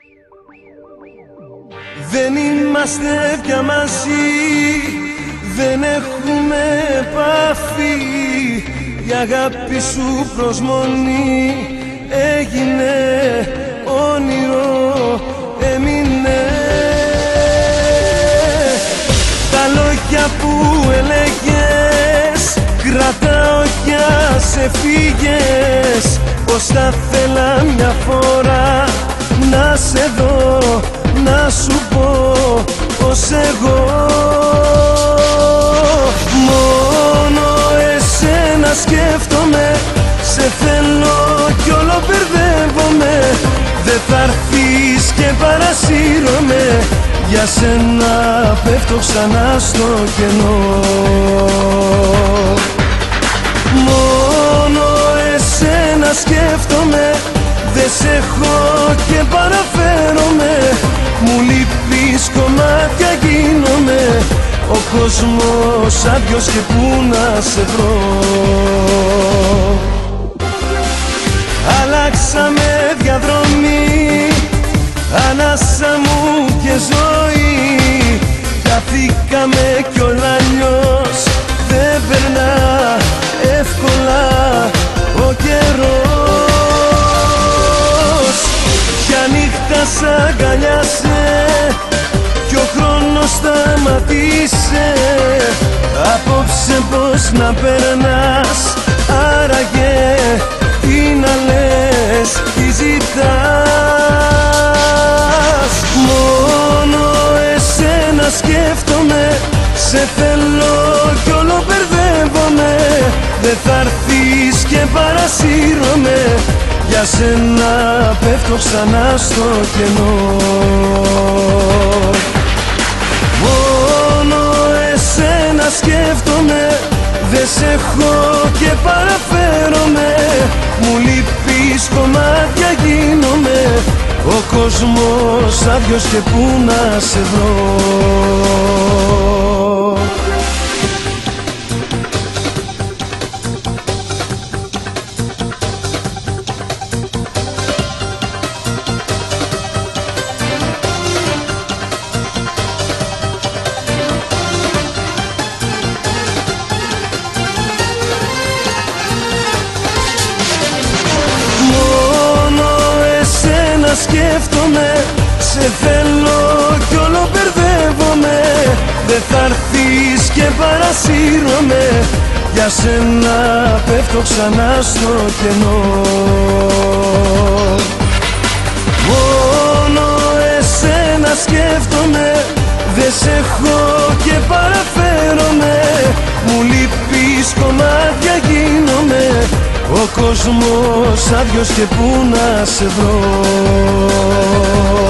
Δεν είμαστε πια μαζί, δεν έχουμε επαφή. Η αγάπη σου προσμονή έγινε όνειρο, έμεινε. Τα λόγια που έλεγες κρατάω για σε φύγες. Πως θα θέλα μια φορά να σε δω, να σου πω πως εγώ μόνο εσένα σκέφτομαι. Σε θέλω κι όλο μπερδεύομαι. Δεν θα έρθεις και παρασύρωμαι. Για σένα πέφτω ξανά στο κενό. Μόνο εσένα σκέφτομαι. Δεν σε έχω και παραφέρομαι. Μου λείπεις, κομμάτια γίνομαι. Ο κόσμος άδειος και πού να σε βρω. Αλλάξαμε διαδρομή, ανάσα μου και ζωή. Χαθήκαμε κι όλα αλλιώς δεν περνά εύκολα ο καιρός. Ποια νύχτα σ' αγκαλιάσε κι ο χρόνος σταματήσε. Απόψε πως να περνάς, άραγε τι να λες, τι ζητάς. Μόνο εσένα σκέφτομαι. Σε θέλω κι όλο μπερδεύομαι. Δεν θα έρθεις και παρασύρωμαι. Για σένα πέφτω ξανά στο κενό. Μόνο εσένα σκέφτομαι. Δεν σε έχω και παραφέρομαι. Μου λείπεις, κομμάτια γίνομαι. Ο κόσμος άδειος και πού να σε βρω. Σκέφτομαι, σε θέλω κι όλο μπερδεύομαι. Δεν θα έρθεις και παρασύρωμαι. Για σένα πέφτω ξανά στο κενό. Μόνο εσένα σκέφτομαι. Δεν σε έχω και παραφέρομαι. Μου λείπεις, κομμάτια γίνομαι. Ο κόσμος άδειος και πού να σε βρω.